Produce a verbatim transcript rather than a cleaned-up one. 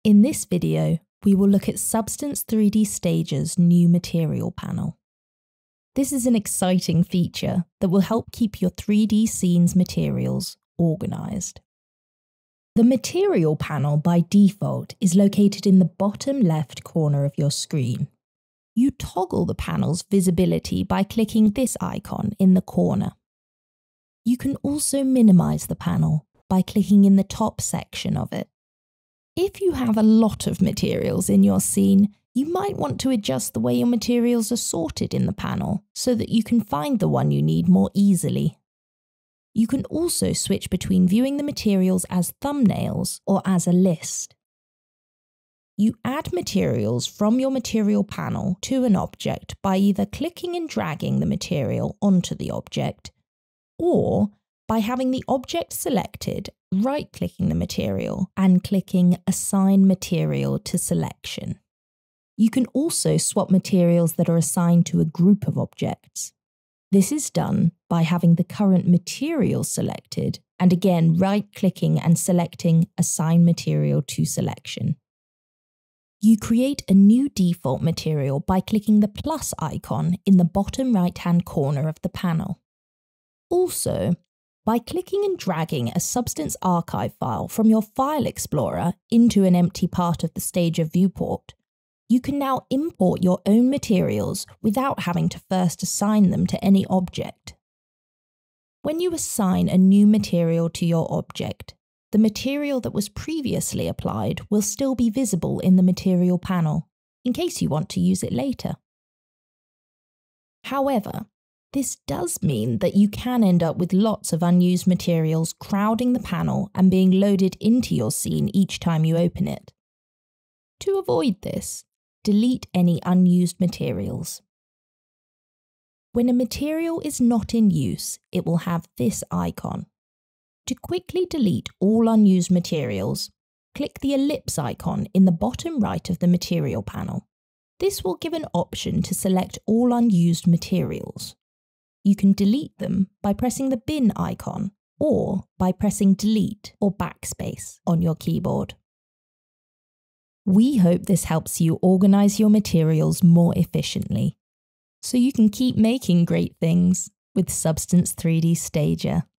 In this video, we will look at Substance three D Stager's new material panel. This is an exciting feature that will help keep your three D scenes materials organised. The material panel by default is located in the bottom left corner of your screen. You toggle the panel's visibility by clicking this icon in the corner. You can also minimise the panel by clicking in the top section of it. If you have a lot of materials in your scene, you might want to adjust the way your materials are sorted in the panel so that you can find the one you need more easily. You can also switch between viewing the materials as thumbnails or as a list. You add materials from your material panel to an object by either clicking and dragging the material onto the object, or by having the object selected, right-clicking the material and clicking Assign Material to Selection. You can also swap materials that are assigned to a group of objects. This is done by having the current material selected and again right-clicking and selecting Assign Material to Selection. You create a new default material by clicking the plus icon in the bottom right-hand corner of the panel. Also, by clicking and dragging a Substance archive file from your File Explorer into an empty part of the Stager viewport, you can now import your own materials without having to first assign them to any object. When you assign a new material to your object, the material that was previously applied will still be visible in the material panel, in case you want to use it later. However, this does mean that you can end up with lots of unused materials crowding the panel and being loaded into your scene each time you open it. To avoid this, delete any unused materials. When a material is not in use, it will have this icon. To quickly delete all unused materials, click the ellipse icon in the bottom right of the material panel. This will give an option to select all unused materials. You can delete them by pressing the bin icon or by pressing delete or backspace on your keyboard. We hope this helps you organise your materials more efficiently, so you can keep making great things with Substance three D Stager.